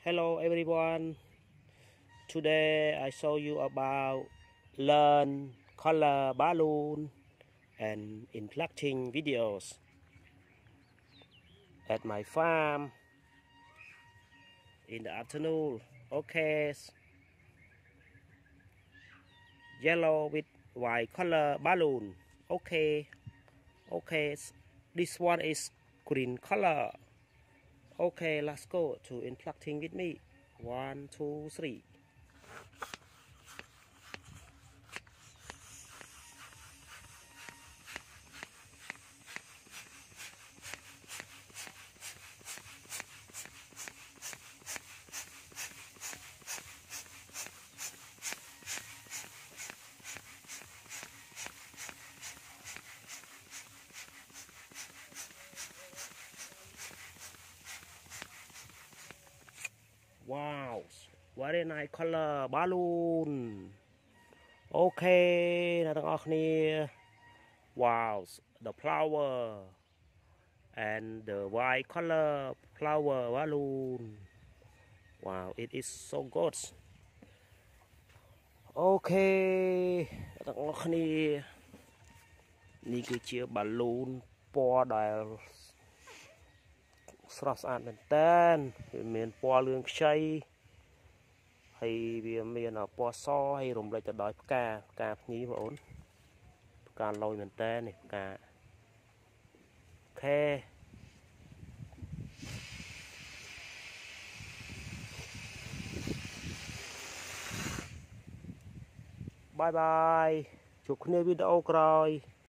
Hello everyone. Today I show you about learn color balloon and inflating videos at my farm in the afternoon. Okay, yellow with white color balloon. Okay, this one is green color. Okay, let's go to inflating with me. 1, 2, 3. Wow, very nice color balloon. Okay, wow, the flower and the white color flower balloon. Wow, it is so good. Okay,นี่คือเชือกบอลลูนปอได้สระสะอาดเต้นเมียนปอเรื่องใช้ให้เมียนปอซ้อให้รวมเลยจะได้กานี้มาโอนการลอยเหมือนเต้นนี่กาแค่บายบายจบคลิปวิดีโอกรอย